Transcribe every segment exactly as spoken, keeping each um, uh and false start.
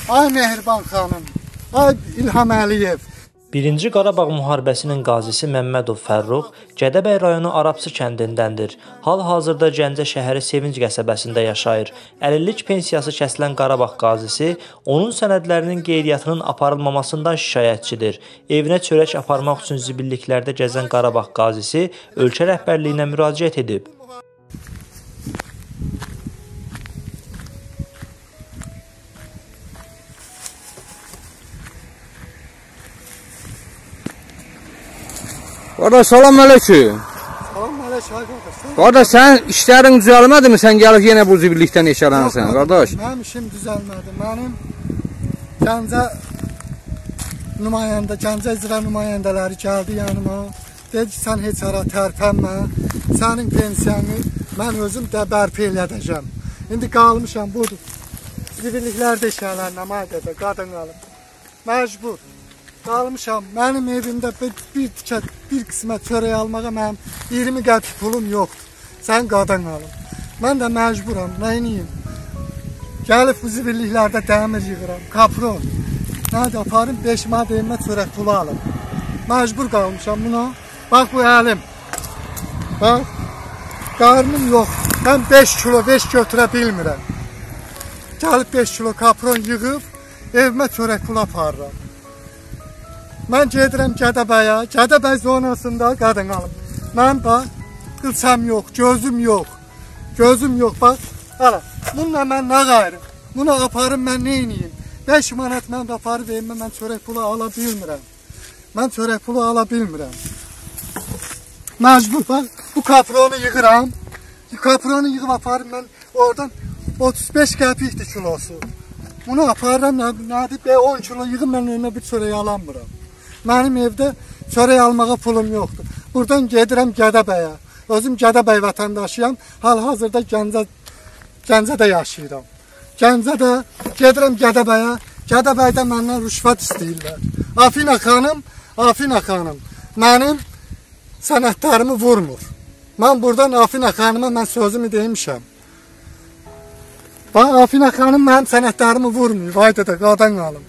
Ay Mehriban xanım, ay İlham Əliyev. Birinci Qarabağ müharibəsinin qazisi Məmmədov Fərrux Gədəbəy rayonu Arabsı kəndindəndir. Hal-hazırda Gəncə şəhəri Sevinc qəsəbəsində yaşayır. əlillik pensiyası kəsilən Qarabağ qazisi onun sənədlərinin qeydiyyatının aparılmamasından şikayətçidir. Evinə çörək aparmaq üçün zibilliklərdə gəzən Qarabağ qazisi ölkə rəhbərliyinə müraciət edib. Qardaş, salam aleyküm. Salam aleyküm, qardaş. Qardaş, sən işlərin düzəlmədi mi? Sən gəlib yenə bu zibillikdən eşələnsən, qardaş. Mənim işim düzəlmədi. Mənim Gəncə nümayəndə, Gəncə icra nümayəndələri gəldi yanıma. Dedi ki, sən heç ara tərpənmə. Sənin pensiyanı mən özüm də bərpa elədəcəm. İndi qalmışam budur. Zibilliklərdə eşələnəm, ayda da qadın qalıb. Məcbur. Qalmışam, mənim evimdə bir, bir, bir qismət çörək almağa mənim iyirmi qəpik pulum yoxdur. Sən qadın alım. Mən də məcburam, nəyiniyim? Gəlib bu zibilliklərdə dəmir yığıram, kapron. Nədə aparım, beş manat evimə çörək pulu alım. Məcbur qalmışam buna. Bax bu əlim. Bax, qarnım yox. Mən beş kilo, beş götürə bilmirəm. Gəlib beş kilo kapron yığıb, evimə çörək pulu aparıram. Mən gedirəm Gədəbəyə, Gədəbəy zonasında qadın alım. Mən bax, qılçam yox, gözüm yox. Gözüm yox, bax. Hala, bununla mən nə qayrım? Bunu aparım mən neyniyim? beş manat mən də aparıb evimə mən çörək pulu ala bilmirəm. Mən çörək pulu ala bilmirəm. Məcbur, bax, bu kapronu yığıram. Kapronu yığıb aparım mən oradan otuz beş qəpikdir kilosu. Bunu aparıram, nədir? on kilo yığım mən önümə bir çörək alamıram. Mənim evdə çörək almağa pulum yoxdur. Buradan gedirəm Gədəbəyə. Özüm Gədəbəy vətəndaşıyam. Hal-hazırda Gəncə, Gəncədə yaşayıram. Gəncədə gedirəm Gədəbəyə. Gədəbəydə məndən rüşvət istəyirlər. Afina xanım, Afina xanım mənim sənədlərimi vurmur. Mən buradan Afina xanıma mən sözümü demişəm. Bax, Afina xanım mənim sənədlərimi vurmuyor. Vayda da qadın alım.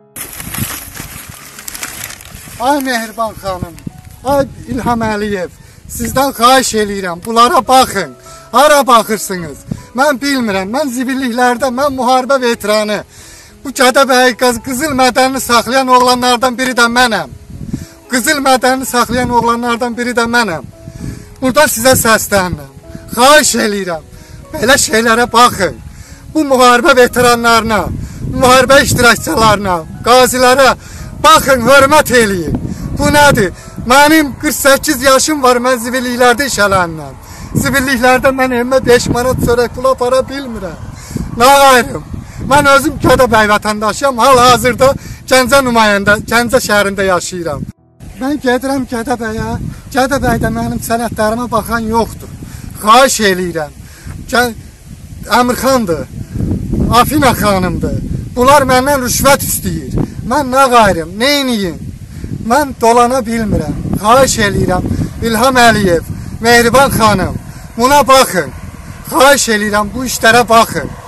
Ay Mehriban xanım, ay İlham Əliyev, sizdən xahiş eləyirəm, bunlara baxın, hara baxırsınız, mən bilmirəm, mən zibilliklərdə, mən müharibə veteranı, bu Gədəbəy qızıl mədənini saxlayan oğlanlardan biri də mənəm, qızıl mədənini saxlayan oğlanlardan biri də mənəm, burada sizə səslənirəm, xahiş eləyirəm, belə şeylərə baxın, bu müharibə veteranlarına, müharibə iştirakçılarına, qazilərə, baxın, hörmət eləyin. Bu nədir? Mənim qırx səkkiz yaşım var, mən zibilliklərdə işələnirəm. Zibilliklərdə mən evimə beş manat çörək pulu apara bilmirəm. Nə qayrım? Mən özüm Gədəbəy vətəndaşıyam, hal-hazırda Gəncə nümayəndə, Gəncə şəhərində yaşayıram. Mən gedirəm Gədəbəyə, Gədəbəydə mənim sənədlərimə baxan yoxdur. Xahiş eləyirəm. Əmirxandır, Afina xanımdır. Bunlar məndən rüşvət istəyir. Mən nə qayrım, neyniyim? Mən dolana bilmirəm. Xahiş eləyirəm, İlham Əliyev, Mehriban xanım, buna baxın. Xahiş eləyirəm, bu işlərə baxın.